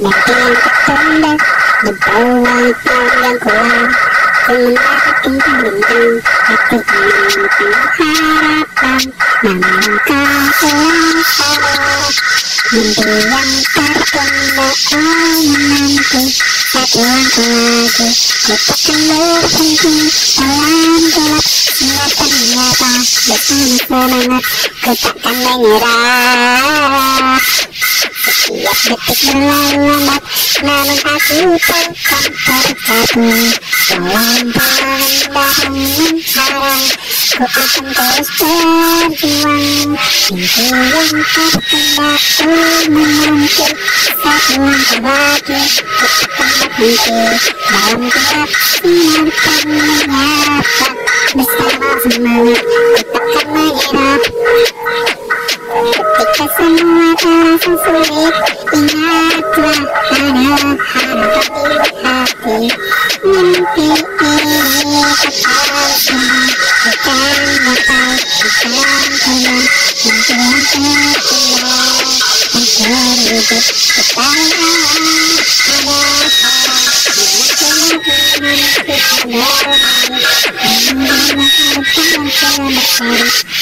nanti yang tertunda di bawah yang kuat. Ku menatap bintang, aku memiliki harapan. Namun kau ulang mimpi yang tertunda, oh menanti satu langkah lagi. Ku takkan berhenti dalam gelap, siapkan nyata bersama semangat. Ku takkan menyerah. Setiap detik berlalu lambat, namun aku takkan terjatuh dalam perang mengharang. Ku akan terus berjuang, mimpi yang tertunda ku menanti satu langkah lagi. Ku akan berhenti dalam gelap, siapkan menyapa bersama semangat. Ku takkan menyerah. Ketika semua terasa sulit, ingatlah ada harapan di hati. Mimpi ini akan sembuh, bukan dapat dipelan-pelan. Mimpi yang tertunda dan terwujud, ketahuilah ada harapan. Dengan keyakinan kita bermain, menunggu masa depan yang cerah berseri.